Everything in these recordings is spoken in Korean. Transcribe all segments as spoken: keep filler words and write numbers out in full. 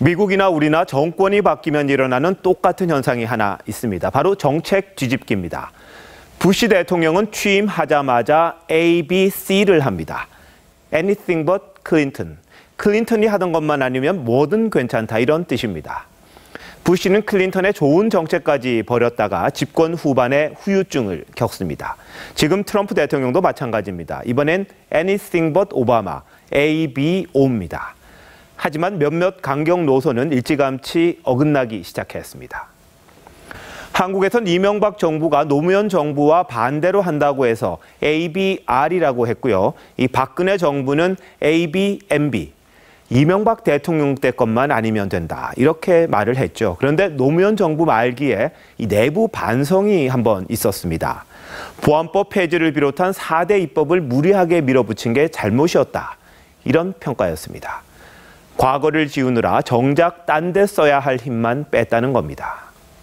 미국이나 우리나 정권이 바뀌면 일어나는 똑같은 현상이 하나 있습니다. 바로 정책 뒤집기입니다. 부시 대통령은 취임하자마자 A, B, C를 합니다. Anything but Clinton. 클린턴이 하던 것만 아니면 뭐든 괜찮다, 이런 뜻입니다. 부시는 클린턴의 좋은 정책까지 벌였다가 집권 후반에 후유증을 겪습니다. 지금 트럼프 대통령도 마찬가지입니다. 이번엔 Anything but Obama, A, B, O입니다. 하지만 몇몇 강경 노선은 일찌감치 어긋나기 시작했습니다. 한국에선 이명박 정부가 노무현 정부와 반대로 한다고 해서 A, B, R이라고 했고요. 이 박근혜 정부는 A, B, M, B. 이명박 대통령 때 것만 아니면 된다, 이렇게 말을 했죠. 그런데 노무현 정부 말기에 이 내부 반성이 한번 있었습니다. 보안법 폐지를 비롯한 사 대 입법을 무리하게 밀어붙인 게 잘못이었다, 이런 평가였습니다. 과거를 지우느라 정작 딴 데 써야 할 힘만 뺐다는 겁니다.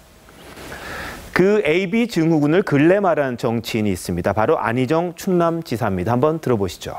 그 A, B 증후군을 근래 말한 정치인이 있습니다. 바로 안희정 충남지사입니다. 한번 들어보시죠.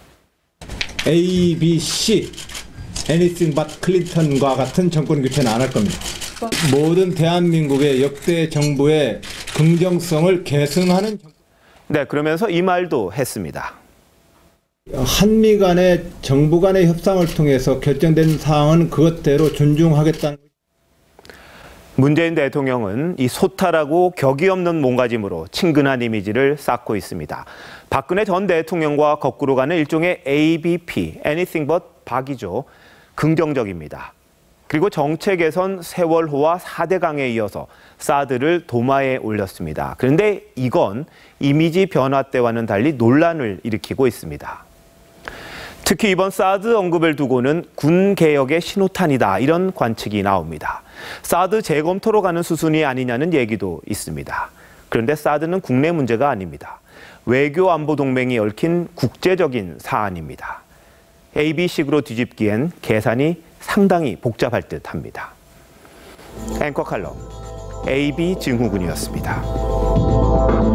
A, B, C, Anything but 클린턴과 같은 정권 교체는 안 할 겁니다. 모든 대한민국의 역대 정부의 긍정성을 계승하는. 네, 그러면서 이 말도 했습니다. 한미 간의 정부 간의 협상을 통해서 결정된 사항은 그것대로 존중하겠다는. 문재인 대통령은 이 소탈하고 격이 없는 몸가짐으로 친근한 이미지를 쌓고 있습니다. 박근혜 전 대통령과 거꾸로 가는 일종의 A, B, P, Anything but 박이죠. 긍정적입니다. 그리고 정책에선 세월호와 사 대 강에 이어서 사드를 도마에 올렸습니다. 그런데 이건 이미지 변화 때와는 달리 논란을 일으키고 있습니다. 특히 이번 사드 언급을 두고는 군 개혁의 신호탄이다, 이런 관측이 나옵니다. 사드 재검토로 가는 수순이 아니냐는 얘기도 있습니다. 그런데 사드는 국내 문제가 아닙니다. 외교 안보 동맹이 얽힌 국제적인 사안입니다. A, B식으로 뒤집기엔 계산이 상당히 복잡할 듯합니다. 앵커 칼럼 A, B 증후군이었습니다.